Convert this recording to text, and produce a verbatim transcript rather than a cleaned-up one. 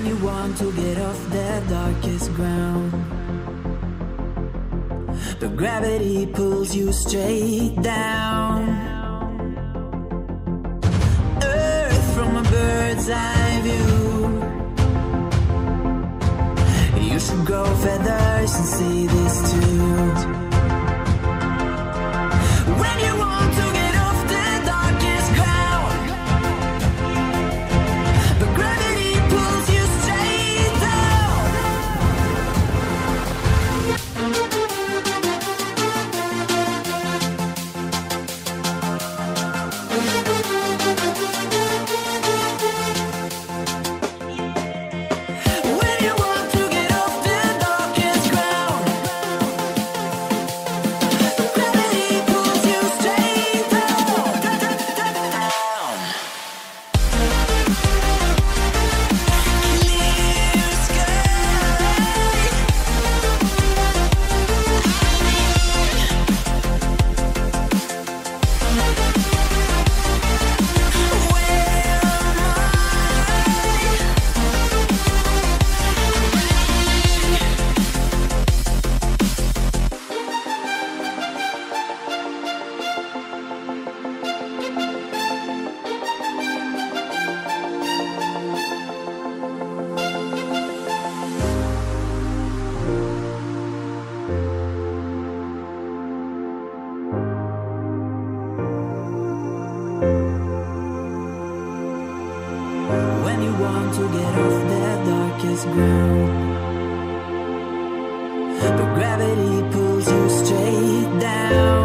you want to get off the darkest ground, but gravity pulls you straight down. Earth from a bird's eye view. You should grow feathers and see this too. When you want to get off the darkest ground, but gravity pulls you straight down. When you want to get off the darkest ground, but gravity pulls you straight down. Clear sky. When you want to get off the darkest ground, but gravity pulls you straight down.